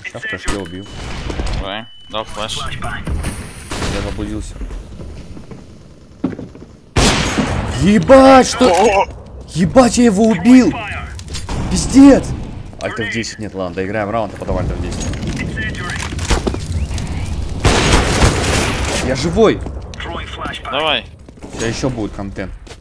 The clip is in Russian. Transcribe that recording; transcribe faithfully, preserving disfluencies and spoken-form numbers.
Сейчас в прыжке убил. Давай, дал флеш. Я заблудился. Ебать, что... Ебать, я его убил! Пиздец! Альт эф десять нет, ладно, доиграем раунд, а потом Альт эф десять. Я живой! Давай. Сейчас еще будет контент.